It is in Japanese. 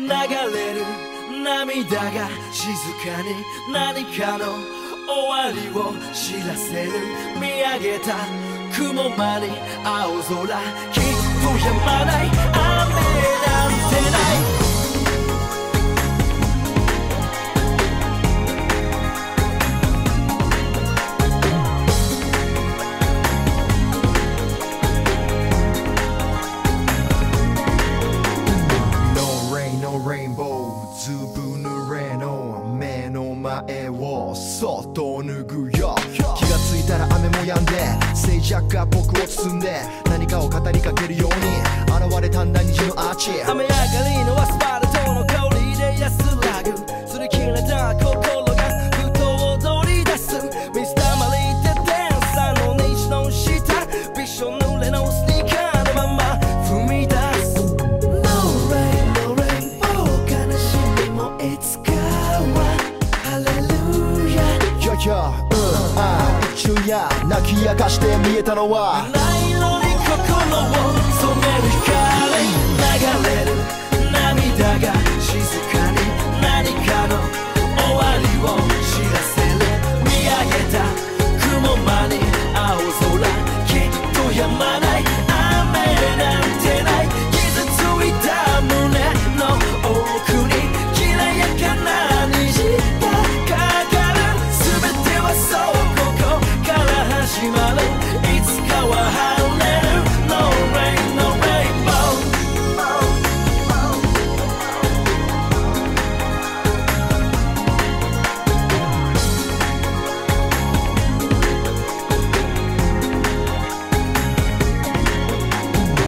れる涙が静かに何かの終わりを知らせる。見上げた雲間に青空、きっと止まない雨なんてない。 ずぶ濡れの目の前をそっと脱ぐよ。気がついたら雨も止んで静寂が僕を包んで何かを語りかけるように現れたんだ虹のアーチ。 雨上がりのアスファルトの香りで安らぐ擦り切れた心がふと踊り出す。水たまりで電車の虹の下びしょ濡れのスニーカーのまま踏み出す。 一夜泣き明かして見えたのは